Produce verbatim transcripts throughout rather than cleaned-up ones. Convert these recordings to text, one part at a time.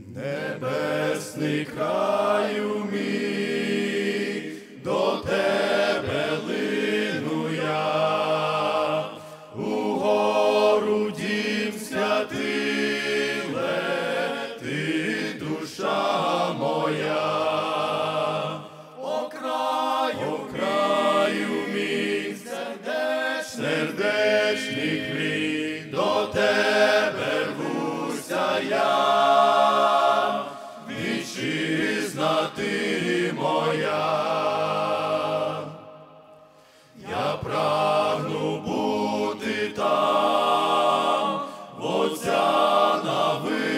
Небесний краю мій, до тебе лину я, угору дім святий лети, душа моя. О краю, о краю мій, сердечний хліб, до тебе рвуся я. Вітчизна ти моя, я прагну бути там, в Отця на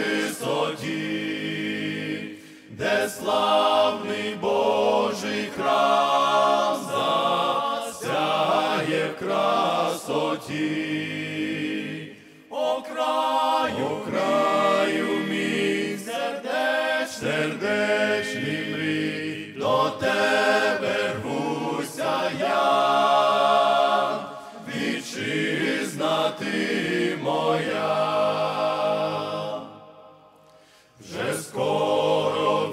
висоті, де славний Божий храм засяє в красоті. О краю, о краю мій, сердечний мрій, до тебе рвуся я, вітчизна ти моя. Вже скоро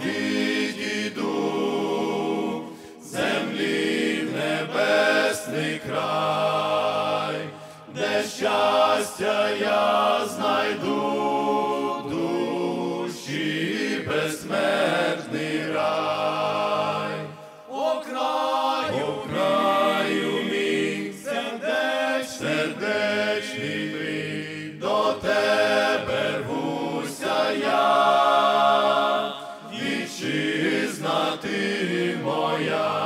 відійду з землі в небесний край, де щастя я знайду, душі безсмертний рай. О краю, о краю мій, сердечний мрій, до тебе рвуся я, вітчизна ти моя.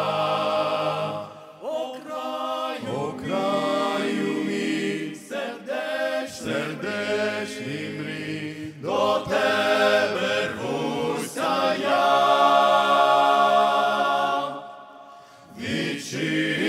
О краю, о краю мій, сердечний мрій, до тебе рвуся я, вітчизна